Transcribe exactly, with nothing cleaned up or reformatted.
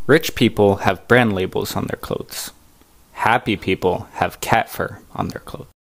Rich people have brand labels on their clothes. Happy people have cat fur on their clothes.